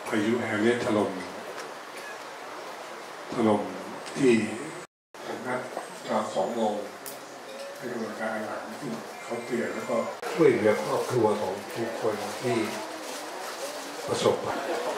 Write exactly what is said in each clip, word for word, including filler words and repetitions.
พายุแฮร์เรียตถล่มถล่มที่ผมนัดตอนสองโมงให้กำลังการอาหารที่เขาเตือนแล้วก็ช่วยเหลือครอบครัวของทุกคนที่ประสบภัย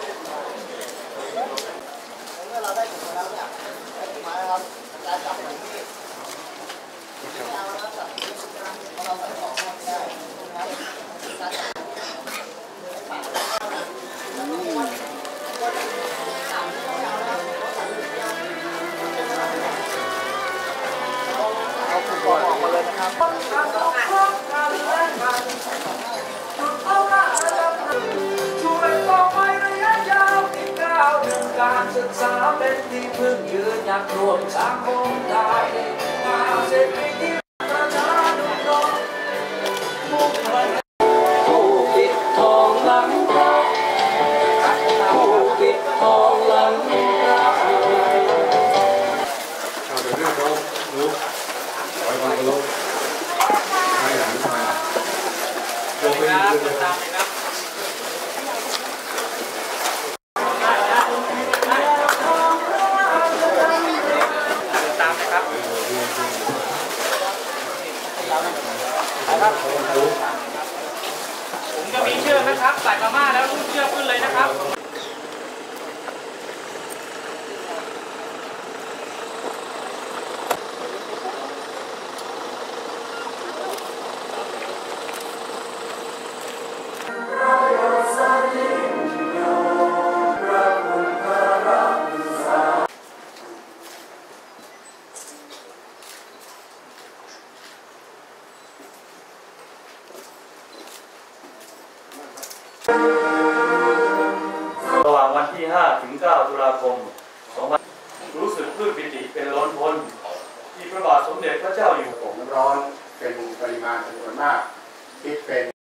การศึกษาเป็นที่พึ่งยืนหยัดรวมสังคมได้มาเศรษฐกิจประชานุเคราะห์มุ่งมั่นผู้ปิดทองหลังพระผู้ปิดทองหลังพระเอาเรื่องเขาลุกปล่อยมันลุกให้หลังมาลงไปยืนเลยครับผมจะมีเชือกนะครับใส่มาม่าแล้วเชือกขึ้นเลยนะครับระหว่างวันที่ห้าถึงเก้าตุลาคมสองพันรู้สึกปลื้มปิติเป็นล้นพ้นที่พระบาทสมเด็จพระเจ้าอยู่หัวผมร้อนเป็นปริมาณจำนวนมากคิดเป็น